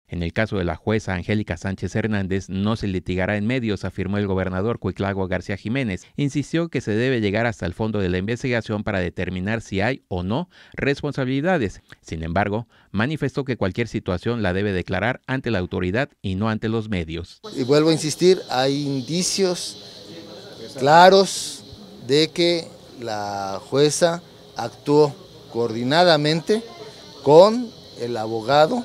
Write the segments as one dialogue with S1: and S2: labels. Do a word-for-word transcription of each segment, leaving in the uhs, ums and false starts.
S1: En el caso de la jueza Angélica Sánchez Hernández, no se litigará en medios, afirmó el gobernador Cuitlagua García Jiménez. Insistió que se debe llegar hasta el fondo de la investigación para determinar si hay o no responsabilidades. Sin embargo, manifestó que cualquier situación la debe declarar ante la autoridad y no ante los medios.
S2: Y vuelvo a insistir, hay indicios claros de que la jueza actuó coordinadamente con el abogado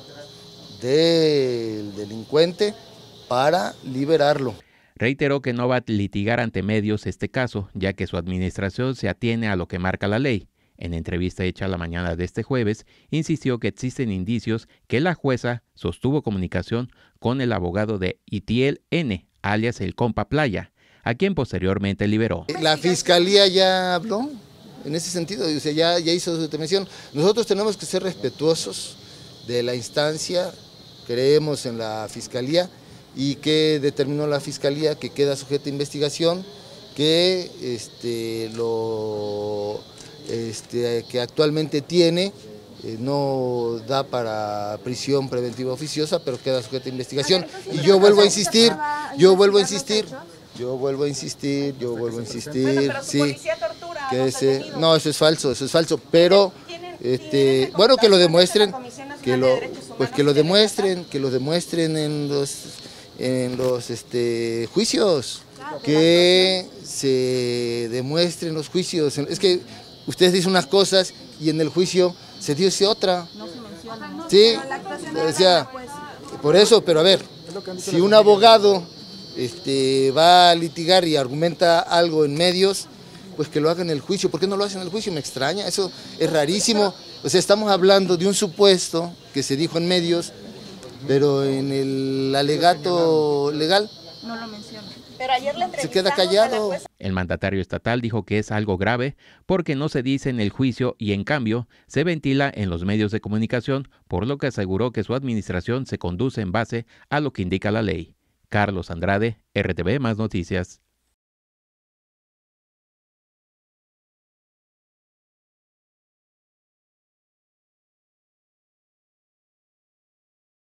S2: del delincuente para liberarlo.
S1: Reiteró que no va a litigar ante medios este caso, ya que su administración se atiene a lo que marca la ley. En entrevista hecha la mañana de este jueves, insistió que existen indicios que la jueza sostuvo comunicación con el abogado de Itiel N., alias el Compa Playa, a quien posteriormente liberó.
S2: La fiscalía ya habló en ese sentido, o sea, ya, ya hizo su determinación. Nosotros tenemos que ser respetuosos de la instancia. Creemos en la fiscalía y que determinó la fiscalía que queda sujeta a investigación, que este, lo este, que actualmente tiene eh, no da para prisión preventiva oficiosa, pero queda sujeta a investigación. Y yo vuelvo a insistir, yo vuelvo a insistir, yo vuelvo a insistir, yo vuelvo a insistir, sí, que ese, no, eso es falso, eso es falso, pero este, bueno, que lo demuestren. Que lo, pues que lo demuestren, que lo demuestren en los, en los este, juicios, que se demuestren los juicios. Es que ustedes dicen unas cosas y en el juicio se dice otra. Sí, o sea, por eso, pero a ver, si un abogado este, va a litigar y argumenta algo en medios, pues que lo haga en el juicio. ¿Por qué no lo hacen en el juicio? Me extraña, eso es rarísimo. O sea, estamos hablando de un supuesto que se dijo en medios, pero en el alegato legal
S3: no lo menciona.
S4: Pero ayer le
S2: se queda callado.
S1: El mandatario estatal dijo que es algo grave porque no se dice en el juicio y en cambio se ventila en los medios de comunicación, por lo que aseguró que su administración se conduce en base a lo que indica la ley. Carlos Andrade, R T V Más Noticias.